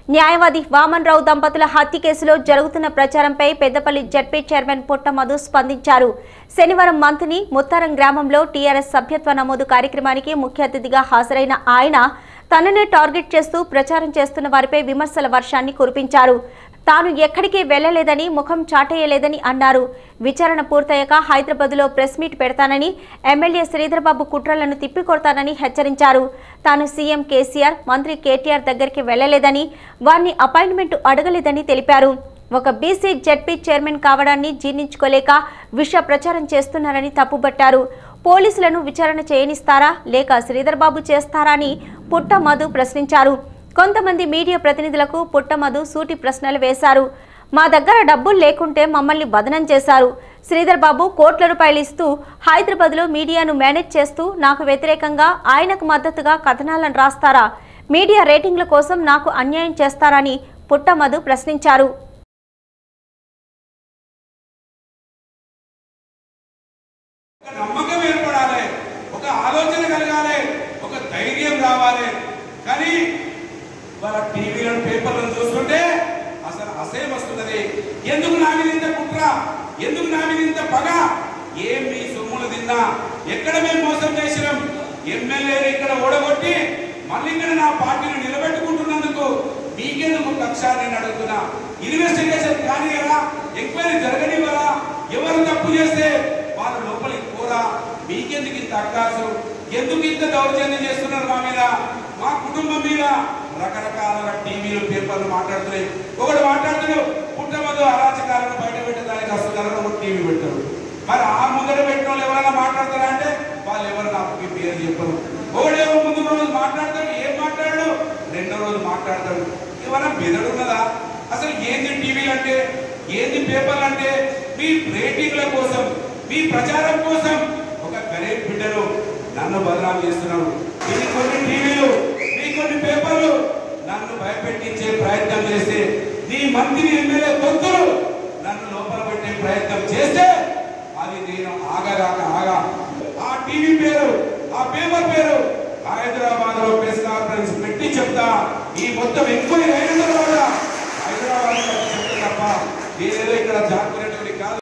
న్యాయవాది వామన్ రావు దంపతుల హత్య కేసులో జరుగుతున్న ప్రచారంపై పెద్దపల్లి జడ్పీ చైర్మన్ పుట్ట మధు స్పందించారు. శనివారం మంత్ని ముత్తారం గ్రామంలో టీఆర్ఎస్ సభ్యత్వ నమోదు కార్యక్రమానికి ముఖ్య అతిథిగా హాజరైన ఆయన తననే టార్గెట్ చేస్తూ ప్రచారం చేస్తున్న వారిపై విమర్శల వర్షాన్ని కురిపించారు. తాను ఎక్కడికి వెళ్లలేదని, ముఖం చాటేయలేదని అన్నారు. విచారణ పూర్తయ్యాక హైదరాబాద్లో ప్రెస్ మీట్ పెడతానని, ఎమ్మెల్యే శ్రీధర్బాబు కుట్రలను తిప్పికొడతానని హెచ్చరించారు. తాను సీఎం కేసీఆర్, మంత్రి కేటీఆర్ దగ్గరికి వెళ్లలేదని, వారిని అపాయింట్మెంట్ అడగలేదని తెలిపారు. ఒక బీసీ జడ్పీ చైర్మన్ కావడాన్ని జీర్ణించుకోలేక విష ప్రచారం చేస్తున్నారని తప్పుబట్టారు. పోలీసులను విచారణ చేయనిస్తారా లేక శ్రీధర్బాబు చేస్తారా అని పుట్ట మధు ప్రశ్నించారు. కొంతమంది మీడియా ప్రతినిధులకు పుట్ట మధు సూటి ప్రశ్నలు వేశారు. మా దగ్గర డబ్బులు లేకుంటే మమ్మల్ని బదనం చేశారు. శ్రీధర్బాబు కోట్ల రూపాయలు ఇస్తూ హైదరాబాద్లో మీడియాను మేనేజ్ చేస్తూ నాకు వ్యతిరేకంగా, ఆయనకు మద్దతుగా కథనాలను రాస్తారా? మీడియా రేటింగ్ల కోసం నాకు అన్యాయం చేస్తారని పుట్ట మధు ప్రశ్నించారు. నమ్మకం ఏర్పడాలి, ఒక ఆలోచన కలగాలి, ఒక ధైర్యం రావాలి. కానీ వాళ్ళ టీవీలను పేపర్లను చూస్తుంటే అసలు అసహ్యం వస్తున్నది. ఎందుకు నా మీద ఇంత కుట్ర, ఎందుకు నా మీద ఇంత పగ? ఏం మీ సొమ్ములు తిన్నా, ఎక్కడ మేము మోసం చేసినాం? ఎమ్మెల్యేని ఇక్కడ ఓడగొట్టి మళ్ళీ ఇక్కడ నా పార్టీని నిలబెట్టుకుంటున్నందుకు మీకెందుకు కక్ష నేను అడుగుతున్నా. ఇన్వెస్టిగేషన్ కానీ కదా, ఎంక్వైరీ జరగనివ్వరా? ఎవరు తప్పు చేస్తే వాళ్ళ లోపలికి పోరా? మీకెందుకు ఇంత అక్కాసు? ఎందుకు ఇంత దౌర్జన్యం చేస్తున్నారు మా మీద, మా కుటుంబం మీద? రకరకాల టీవీలు పేపర్లు మాట్లాడుతున్నాయి. ఒకటి మాట్లాడుతున్నాడు పుట్ట మధు అరాచకాలను బయట పెట్టడానికి వస్తున్నారని ఒక టీవీ పెట్టారు. మరి ఆ ముందర పెట్టిన వాళ్ళు ఎవరైనా మాట్లాడతారా అంటే వాళ్ళు ఎవరు నాకు పేరు చెప్పరు. ఒకడేమో ముందు రోజు మాట్లాడతాడు, ఏం మాట్లాడాడు, రెండో రోజు మాట్లాడతాడు. ఏమైనా బెదడు ఉన్నదా? అసలు ఏంది టీవీలు అంటే, ఏంది పేపర్లు అంటే? మీ రేటింగ్ల కోసం, మీ ప్రచారం కోసం ఒక గరీబ్ బిడ్డను నన్ను బదనాలు చేస్తున్నారు. మీ కొన్ని టీవీలు, మీ కొన్ని పేపర్లు నన్ను భయపెట్టించే ప్రయత్నం చేస్తే, నీ మంత్రి ఎమ్మెల్యే తొత్తులు నన్ను లోపల పెట్టే ప్రయత్నం చేస్తే అది నేను ఆగా ఆ టీవీ పేరు, ఆ పేపర్ పేరు హైదరాబాద్ లో ప్రెస్ కాన్ఫరెన్స్ పెట్టి చెప్తా. ఈ మొత్తం ఎంక్వైరీ అయిన తర్వాత హైదరాబాద్ చెప్తా తప్ప నేనేదో ఇక్కడ